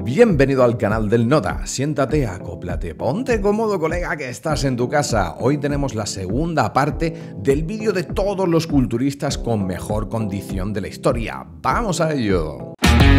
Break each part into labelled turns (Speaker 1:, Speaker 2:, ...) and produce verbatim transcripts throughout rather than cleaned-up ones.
Speaker 1: Bienvenido al canal del Nota. Siéntate, acóplate, ponte cómodo, colega, que estás en tu casa. Hoy tenemos la segunda parte del vídeo de todos los culturistas con mejor condición de la historia. ¡Vamos a ello!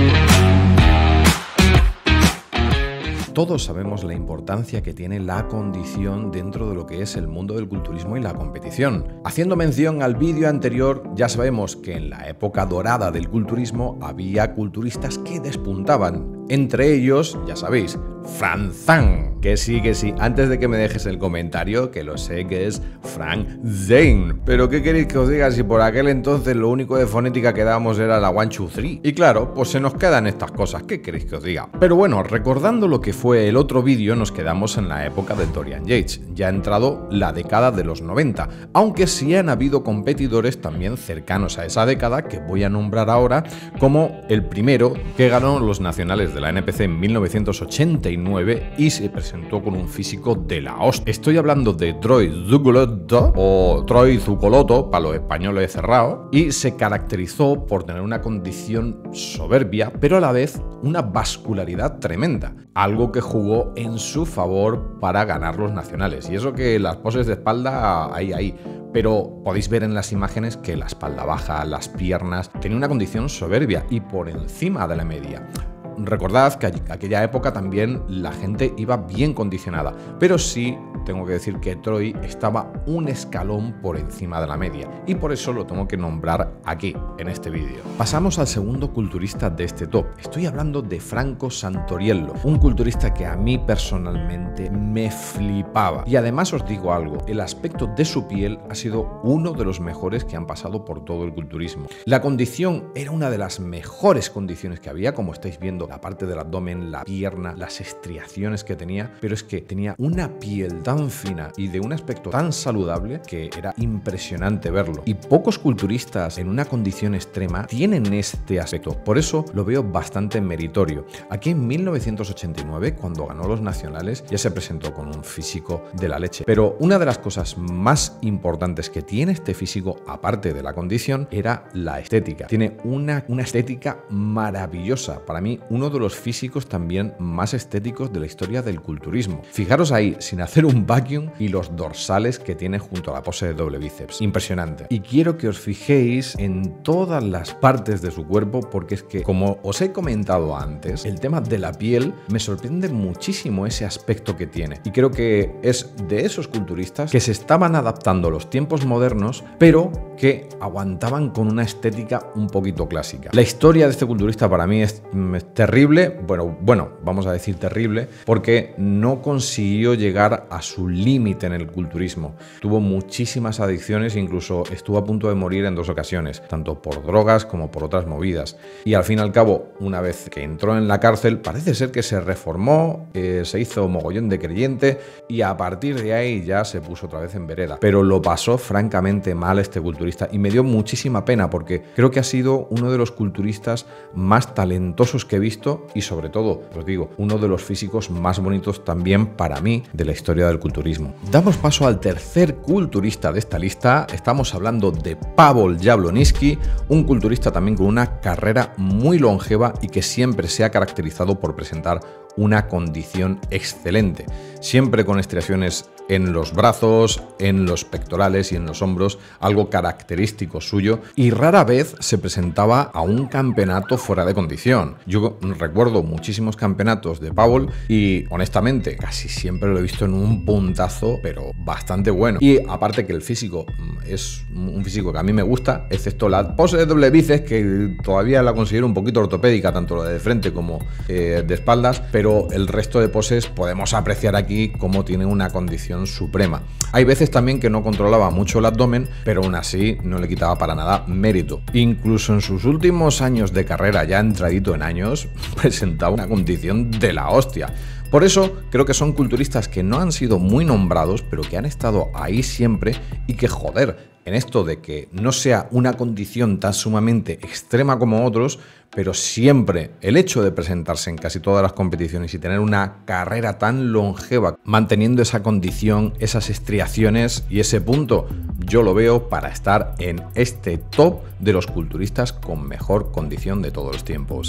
Speaker 1: Todos sabemos la importancia que tiene la condición dentro de lo que es el mundo del culturismo y la competición. Haciendo mención al vídeo anterior, ya sabemos que en la época dorada del culturismo había culturistas que despuntaban. Entre ellos, ya sabéis, Frank Zane. Que sí, que sí, antes de que me dejes el comentario, que lo sé que es Frank Zane. Pero ¿qué queréis que os diga si por aquel entonces lo único de fonética que dábamos era la one, two, three? Y claro, pues se nos quedan estas cosas, ¿qué queréis que os diga? Pero bueno, recordando lo que fue el otro vídeo, nos quedamos en la época de Dorian Yates. Ya ha entrado la década de los noventa, aunque sí han habido competidores también cercanos a esa década que voy a nombrar ahora, como el primero que ganó los nacionales de la N P C en mil novecientos ochenta y nueve y se presentó con un físico de la hostia. Estoy hablando de Troy Zuccoloto o Troy Zuccoloto para los españoles cerrados, y se caracterizó por tener una condición soberbia, pero a la vez una vascularidad tremenda, algo que jugó en su favor para ganar los nacionales. Y eso que las poses de espalda ahí ahí, pero podéis ver en las imágenes que la espalda baja, las piernas, tenía una condición soberbia y por encima de la media. Recordad que aquella época también la gente iba bien condicionada, pero sí tengo que decir que Troy estaba un escalón por encima de la media, y por eso lo tengo que nombrar aquí, en este vídeo. Pasamos al segundo culturista de este top. Estoy hablando de Franco Santoriello, un culturista que a mí personalmente me flipaba. Y además os digo algo, el aspecto de su piel ha sido uno de los mejores que han pasado por todo el culturismo. La condición era una de las mejores condiciones que había, como estáis viendo, la parte del abdomen, la pierna, las estriaciones que tenía, pero es que tenía una piel tan fina y de un aspecto tan saludable que era impresionante verlo. Y pocos culturistas en una condición extrema tienen este aspecto, por eso lo veo bastante meritorio. Aquí en mil novecientos ochenta y nueve, cuando ganó los nacionales, ya se presentó con un físico de la leche, pero una de las cosas más importantes que tiene este físico, aparte de la condición, era la estética. Tiene una, una estética maravillosa, para mí uno de los físicos también más estéticos de la historia del culturismo. Fijaros ahí, sin hacer un vacuum, y los dorsales que tiene junto a la pose de doble bíceps. Impresionante. Y quiero que os fijéis en todas las partes de su cuerpo, porque es que, como os he comentado antes, el tema de la piel me sorprende muchísimo ese aspecto que tiene. Y creo que es de esos culturistas que se estaban adaptando a los tiempos modernos, pero que aguantaban con una estética un poquito clásica. La historia de este culturista para mí es, es terrible, bueno, bueno, vamos a decir terrible, porque no consiguió llegar a su límite en el culturismo. Tuvo muchísimas adicciones, incluso estuvo a punto de morir en dos ocasiones, tanto por drogas como por otras movidas. Y al fin y al cabo, una vez que entró en la cárcel, parece ser que se reformó, eh, se hizo mogollón de creyente, y a partir de ahí ya se puso otra vez en vereda. Pero lo pasó francamente mal este culturista, y me dio muchísima pena, porque creo que ha sido uno de los culturistas más talentosos que he visto, y sobre todo, os digo, uno de los físicos más bonitos también para mí de la historia del culturismo. Damos paso al tercer culturista de esta lista. Estamos hablando de Pawel Jablonski, un culturista también con una carrera muy longeva y que siempre se ha caracterizado por presentar una condición excelente, siempre con estriaciones en los brazos, en los pectorales y en los hombros, algo característico suyo, y rara vez se presentaba a un campeonato fuera de condición. Yo recuerdo muchísimos campeonatos de Pawel y honestamente casi siempre lo he visto en un puntazo, pero bastante bueno. Y aparte que el físico es un físico que a mí me gusta, excepto la pose de doble bíceps, que todavía la considero un poquito ortopédica, tanto la de frente como eh, de espaldas, pero el resto de poses podemos apreciar aquí cómo tiene una condición suprema. Hay veces también que no controlaba mucho el abdomen, pero aún así no le quitaba para nada mérito. Incluso en sus últimos años de carrera, ya entradito en años, presentaba una condición de la hostia. Por eso creo que son culturistas que no han sido muy nombrados, pero que han estado ahí siempre, y que, joder, en esto de que no sea una condición tan sumamente extrema como otros, pero siempre el hecho de presentarse en casi todas las competiciones y tener una carrera tan longeva, manteniendo esa condición, esas estriaciones y ese punto, yo lo veo para estar en este top de los culturistas con mejor condición de todos los tiempos.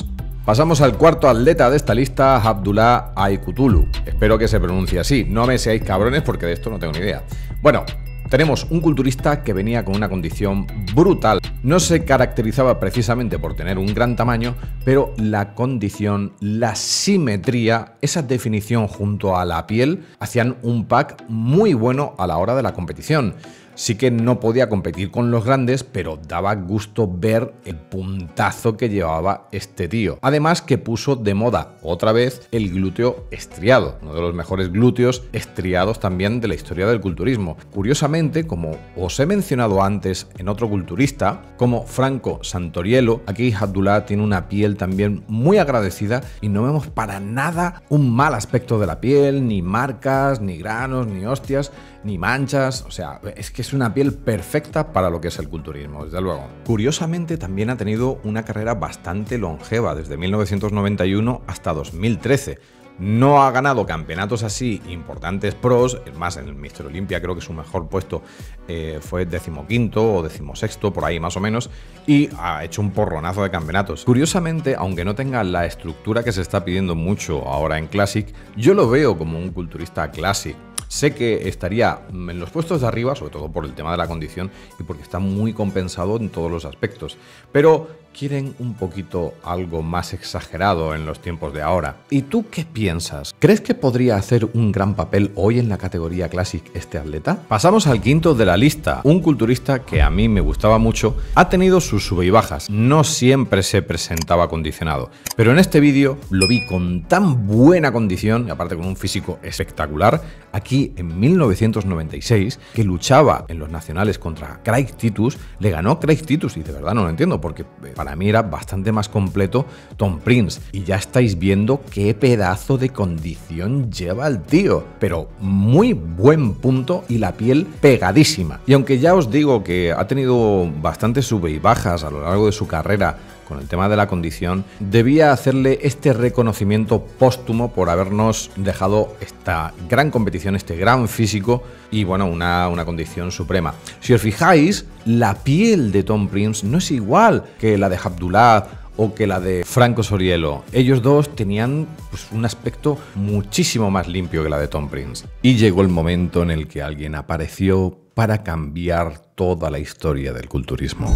Speaker 1: Pasamos al cuarto atleta de esta lista, Abdullah Aykutulu. Espero que se pronuncie así, no me seáis cabrones porque de esto no tengo ni idea. Bueno, tenemos un culturista que venía con una condición brutal. No se caracterizaba precisamente por tener un gran tamaño, pero la condición, la simetría, esa definición junto a la piel hacían un pack muy bueno a la hora de la competición. Sí que no podía competir con los grandes, pero daba gusto ver el puntazo que llevaba este tío. Además que puso de moda otra vez el glúteo estriado, uno de los mejores glúteos estriados también de la historia del culturismo. Curiosamente, como os he mencionado antes en otro culturista, como Franco Santoriello, aquí Abdullah tiene una piel también muy agradecida y no vemos para nada un mal aspecto de la piel, ni marcas, ni granos, ni hostias, ni manchas. O sea, es que es una piel perfecta para lo que es el culturismo, desde luego. Curiosamente, también ha tenido una carrera bastante longeva, desde mil novecientos noventa y uno hasta dos mil trece. No ha ganado campeonatos así importantes pros, es más, en el míster Olympia creo que su mejor puesto eh, fue decimoquinto o decimosexto, por ahí más o menos, y ha hecho un porronazo de campeonatos. Curiosamente, aunque no tenga la estructura que se está pidiendo mucho ahora en Classic, yo lo veo como un culturista Classic. Sé que estaría en los puestos de arriba, sobre todo por el tema de la condición y porque está muy compensado en todos los aspectos, pero quieren un poquito algo más exagerado en los tiempos de ahora. ¿Y tú qué piensas? ¿Crees que podría hacer un gran papel hoy en la categoría Classic este atleta? Pasamos al quinto de la lista, un culturista que a mí me gustaba mucho, ha tenido sus sube y bajas, no siempre se presentaba condicionado, pero en este vídeo lo vi con tan buena condición, y aparte con un físico espectacular, aquí en mil novecientos noventa y seis, que luchaba en los nacionales contra Craig Titus, le ganó Craig Titus, y de verdad no lo entiendo, porque para mí era bastante más completo Tom Prince, y ya estáis viendo qué pedazo de condición lleva el tío, pero muy buen punto y la piel pegadísima. Y aunque ya os digo que ha tenido bastantes sube y bajas a lo largo de su carrera con el tema de la condición, debía hacerle este reconocimiento póstumo por habernos dejado esta gran competición, este gran físico y bueno, una, una condición suprema. Si os fijáis, la piel de Tom Prince no es igual que la de Abdullah o que la de Franco Santoriello. Ellos dos tenían pues, un aspecto muchísimo más limpio que la de Tom Prince. Y llegó el momento en el que alguien apareció para cambiar toda la historia del culturismo.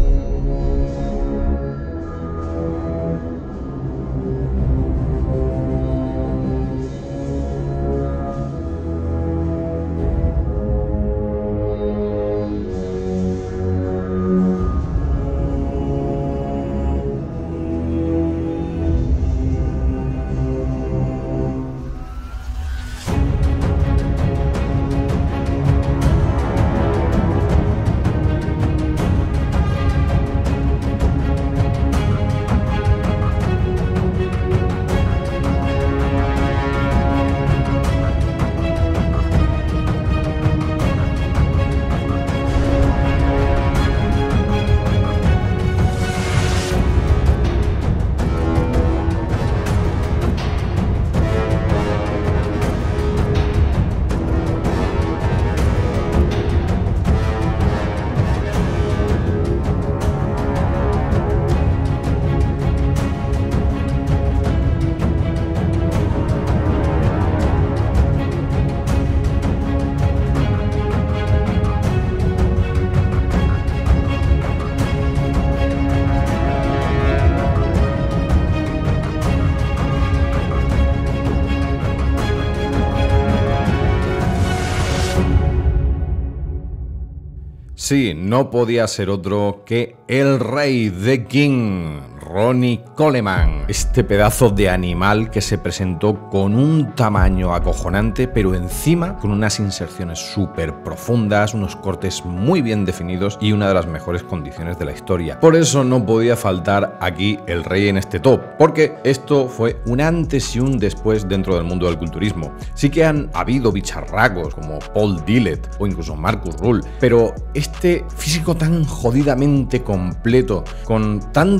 Speaker 1: Sí, no podía ser otro que el rey, The King, Ronnie Coleman. Este pedazo de animal que se presentó con un tamaño acojonante, pero encima con unas inserciones súper profundas, unos cortes muy bien definidos y una de las mejores condiciones de la historia. Por eso no podía faltar aquí el rey en este top, porque esto fue un antes y un después dentro del mundo del culturismo. Sí que han habido bicharracos como Paul Dillett o incluso Marcus Ruhl, pero este físico tan jodidamente completo, con tanto tamaño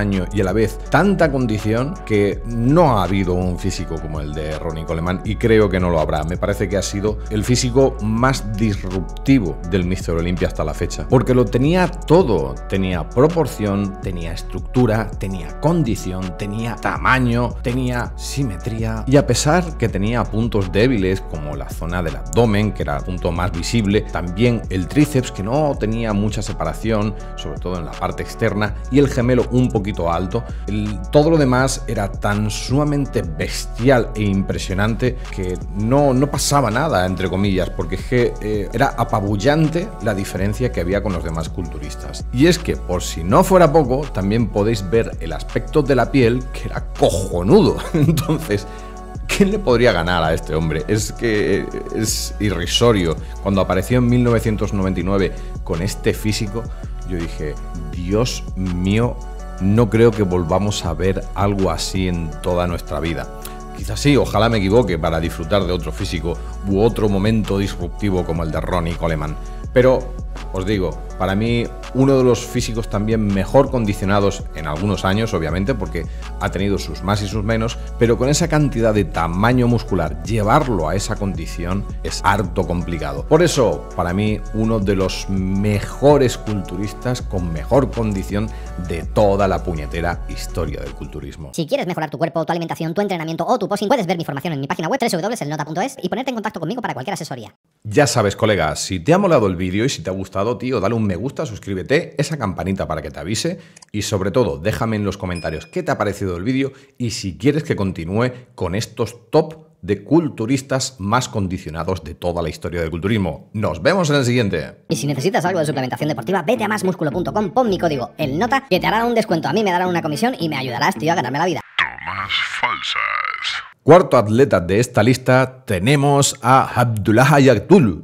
Speaker 1: tamaño y a la vez tanta condición que no ha habido un físico como el de Ronnie Coleman, y creo que no lo habrá. Me parece que ha sido el físico más disruptivo del míster Olympia hasta la fecha, porque lo tenía todo. Tenía proporción, tenía estructura, tenía condición, tenía tamaño, tenía simetría, y a pesar que tenía puntos débiles como la zona del abdomen, que era el punto más visible, también el tríceps, que no tenía mucha separación, sobre todo en la parte externa, y el gemelo un poquito alto, el, todo lo demás era tan sumamente bestial e impresionante que no, no pasaba nada, entre comillas, porque es que eh, era apabullante la diferencia que había con los demás culturistas. Y es que, por si no fuera poco, también podéis ver el aspecto de la piel, que era cojonudo. Entonces, ¿quién le podría ganar a este hombre? Es que es irrisorio. Cuando apareció en mil novecientos noventa y nueve con este físico, yo dije, Dios mío, no creo que volvamos a ver algo así en toda nuestra vida. Quizás sí, ojalá me equivoque para disfrutar de otro físico u otro momento disruptivo como el de Ronnie Coleman. Pero os digo, para mí uno de los físicos también mejor condicionados en algunos años, obviamente, porque ha tenido sus más y sus menos, pero con esa cantidad de tamaño muscular, llevarlo a esa condición es harto complicado. Por eso, para mí, uno de los mejores culturistas con mejor condición de toda la puñetera historia del culturismo.
Speaker 2: Si quieres mejorar tu cuerpo, tu alimentación, tu entrenamiento o tu posing, puedes ver mi información en mi página web doble u doble u doble u punto el nota punto es y ponerte en contacto conmigo para cualquier asesoría.
Speaker 1: Ya sabes, colegas, si te ha molado el vídeo y si te ha gustado, tío, dale un me gusta, suscríbete, esa campanita para que te avise y sobre todo déjame en los comentarios qué te ha parecido el vídeo y si quieres que continúe con estos top de culturistas más condicionados de toda la historia del culturismo. Nos vemos en el siguiente.
Speaker 2: Y si necesitas algo de suplementación deportiva, vete a más músculo punto com, pon mi código el nota, que te harán un descuento, a mí me darán una comisión y me ayudarás, tío, a ganarme la vida.
Speaker 3: Tomas falsas.
Speaker 1: Cuarto atleta de esta lista tenemos a Abdullah Yaktul.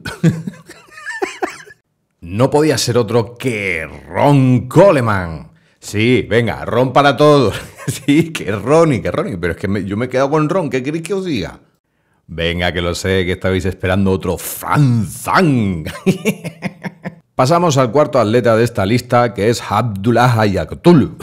Speaker 1: No podía ser otro que Ron Coleman. Sí, venga, Ron para todos. Sí, que Ronnie, que Ronnie. Pero es que me, yo me he quedado con Ron. ¿Qué queréis que os diga? Venga, que lo sé, que estabais esperando otro Franzang. Pasamos al cuarto atleta de esta lista, que es Abdullah Yaktul.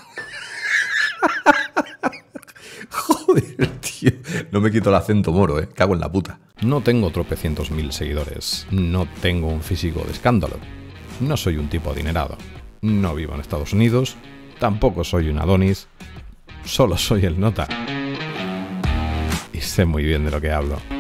Speaker 1: Joder, tío. No me quito el acento moro, eh. Cago en la puta. No tengo tropecientos mil seguidores. No tengo un físico de escándalo. No soy un tipo adinerado. No vivo en Estados Unidos. Tampoco soy un Adonis. Solo soy el nota. Y sé muy bien de lo que hablo.